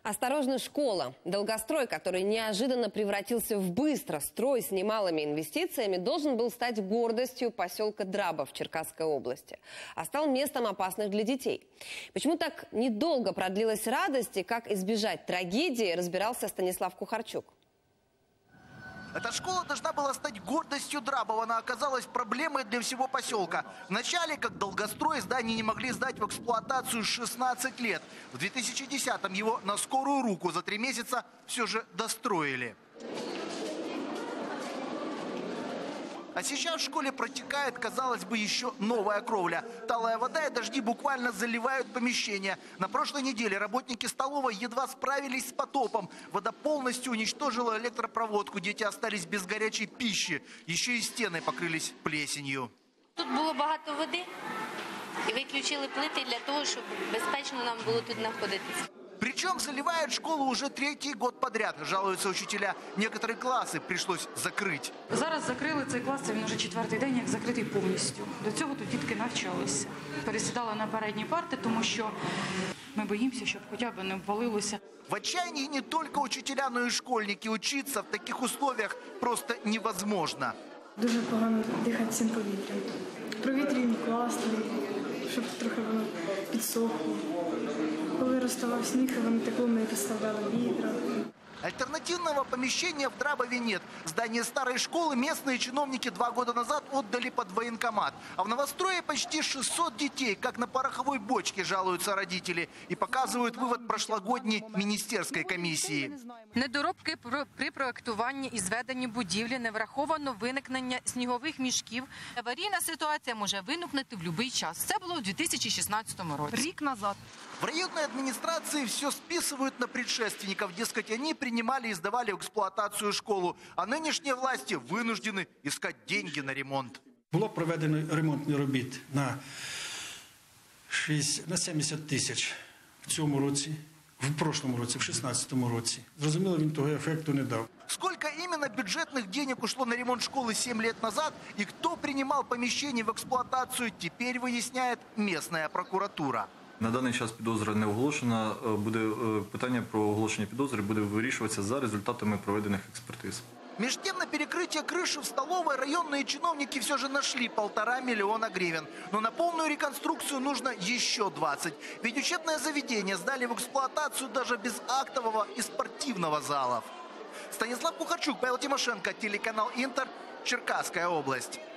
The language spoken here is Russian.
Осторожно, школа. Долгострой, который неожиданно превратился в быстрострой с немалыми инвестициями, должен был стать гордостью поселка Драба в Черкасской области. А стал местом опасных для детей. Почему так недолго продлилась радость и как избежать трагедии, разбирался Станислав Кухарчук. Эта школа должна была стать гордостью Драбова. Она оказалась проблемой для всего поселка. Вначале, как долгострой, здание не могли сдать в эксплуатацию 16 лет. В 2010-м его на скорую руку за 3 месяца все же достроили. А сейчас в школе протекает, казалось бы, еще новая кровля. Талая вода и дожди буквально заливают помещение. На прошлой неделе работники столовой едва справились с потопом. Вода полностью уничтожила электропроводку. Дети остались без горячей пищи. Еще и стены покрылись плесенью. Тут було багато води і виключили плити для того, щоб безпечно нам було тут знаходитися. Причем заливают школу уже 3-й год подряд, жалуются учителя. Некоторые классы пришлось закрыть. Зараз закрили цей клас, він уже 4-й день, як закритий повністю. До цього тут дітки навчалися. Пересідали на передні парти, тому що ми боїмося, щоб хоча б не обвалилося. В отчаянии не только учителя, но и школьники. Учиться в таких условиях просто невозможно. Дуже погано дихати цим повітрям. Провітрюємо клас, щоб трохи воно підсохло. Коли розставав сніг, воно текло, ми розставляли вітра. Альтернативного помещения в Драбове нет. Здание старой школы местные чиновники 2 года назад отдали под военкомат. А в новострое почти 600 детей, как на пороховой бочке, жалуются родители. И показывают вывод прошлогодней министерской комиссии. Недоробки при проєктуванні і зведенні будівлі, не враховано виникнення снігових мішків. Аварійна ситуація може виникнути в будь-який час. Це було у 2016 році. Рік назад. В районной администрации все списывают на предшественников. Дескать, они принимали и сдавали в эксплуатацию школу. А нынешние власти вынуждены искать деньги на ремонт. Було проведено ремонтні робіт на 70 тисяч в цьому році, в прошлому році, в 2016 році. Зрозуміло, він того ефекту не дав. Сколько именно бюджетных денег ушло на ремонт школы 7 лет назад и кто принимал помещение в эксплуатацию, теперь выясняет местная прокуратура. На даний час підозра не оголошена. Питання про оголошення підозри буде вирішуватися за результатами проведених експертиз. Между тем, на перекрытие крыши в столовой районные чиновники все же нашли 1,5 миллиона гривен. Но на полную реконструкцию нужно еще 20. Ведь учебное заведение сдали в эксплуатацию даже без актового и спортивного залов. Станислав Кухарчук, Павел Тимошенко, телеканал Интер, Черкасская область.